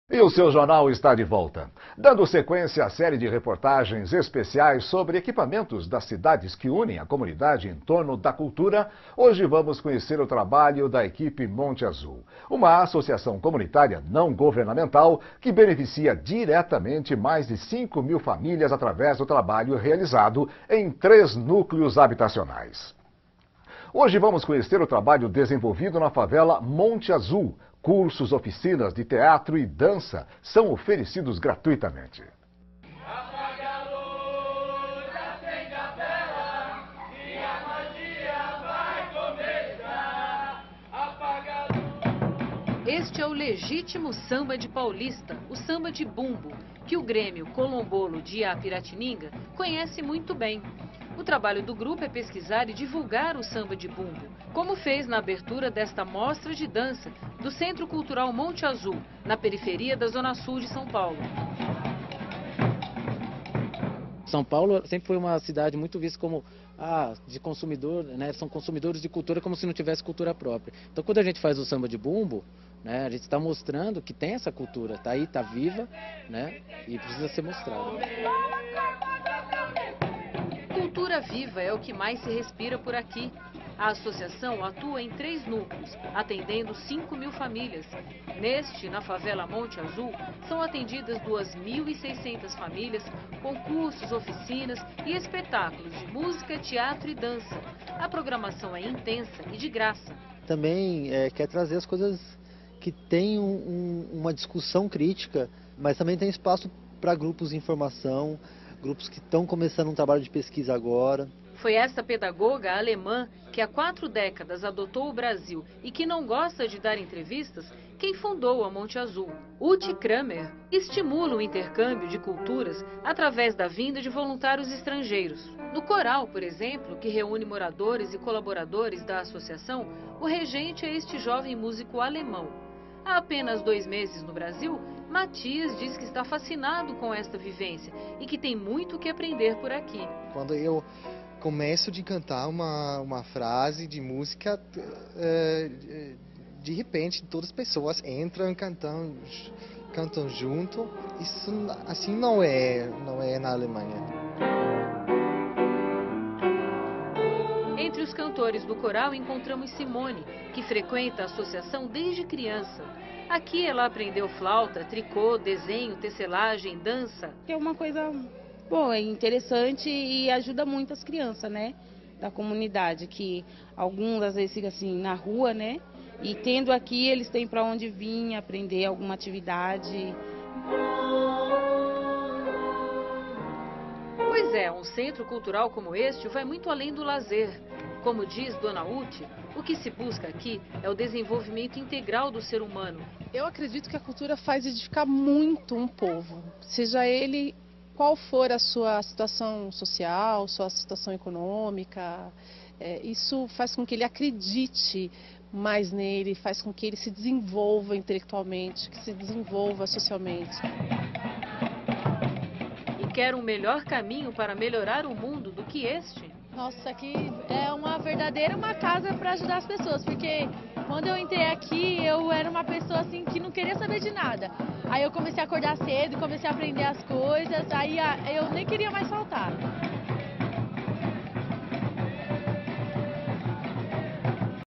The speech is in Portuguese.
E o seu jornal está de volta, dando sequência à série de reportagens especiais sobre equipamentos das cidades que unem a comunidade em torno da cultura. Hoje vamos conhecer o trabalho da equipe Monte Azul, uma associação comunitária não governamental que beneficia diretamente mais de 5.000 famílias através do trabalho realizado em 3 núcleos habitacionais. Hoje vamos conhecer o trabalho desenvolvido na favela Monte Azul. Cursos, oficinas de teatro e dança são oferecidos gratuitamente. Apaga a luz, acende a vela, e a magia vai começar. Apaga a luz. Este é o legítimo samba de Paulista, o samba de bumbo, que o Grêmio Colombolo de Piratininga conhece muito bem. O trabalho do grupo é pesquisar e divulgar o samba de bumbo, como fez na abertura desta mostra de dança do Centro Cultural Monte Azul, na periferia da Zona Sul de São Paulo. São Paulo sempre foi uma cidade muito vista como de consumidor, né? São consumidores de cultura como se não tivesse cultura própria. Então, quando a gente faz o samba de bumbo, né, a gente está mostrando que tem essa cultura, está aí, está viva, né, e precisa ser mostrada. Cultura viva é o que mais se respira por aqui. A associação atua em 3 núcleos, atendendo 5.000 famílias. Neste, na favela Monte Azul, são atendidas 2.600 famílias com cursos, oficinas e espetáculos de música, teatro e dança. A programação é intensa e de graça. Também quer trazer as coisas que têm uma discussão crítica, mas também tem espaço para grupos de informação, grupos que estão começando um trabalho de pesquisa agora. Foi esta pedagoga alemã que há 4 décadas adotou o Brasil e que não gosta de dar entrevistas, quem fundou a Monte Azul. Ute Kramer estimula o intercâmbio de culturas através da vinda de voluntários estrangeiros. No coral, por exemplo, que reúne moradores e colaboradores da associação, o regente é este jovem músico alemão. Há apenas 2 meses no Brasil, Matias diz que está fascinado com esta vivência e que tem muito o que aprender por aqui. Quando eu começo de cantar uma frase de música, de repente todas as pessoas entram cantam junto. Isso assim não é na Alemanha. Entre os cantores do coral encontramos Simone, que frequenta a associação desde criança. Aqui ela aprendeu flauta, tricô, desenho, tecelagem, dança. É uma coisa boa, interessante e ajuda muito as crianças, né, da comunidade, que alguns às vezes ficam assim na rua, né, e tendo aqui eles têm para onde vir aprender alguma atividade. Pois é, um centro cultural como este vai muito além do lazer. Como diz Dona Ute, o que se busca aqui é o desenvolvimento integral do ser humano. Eu acredito que a cultura faz edificar muito um povo, seja ele qual for a sua situação social, sua situação econômica. Isso faz com que ele acredite mais nele, faz com que ele se desenvolva intelectualmente, que se desenvolva socialmente. E quer um melhor caminho para melhorar o mundo do que este? Nossa, aqui é uma verdadeira casa para ajudar as pessoas, porque quando eu entrei aqui, eu era uma pessoa assim que não queria saber de nada. Aí eu comecei a acordar cedo, comecei a aprender as coisas, aí eu nem queria mais faltar.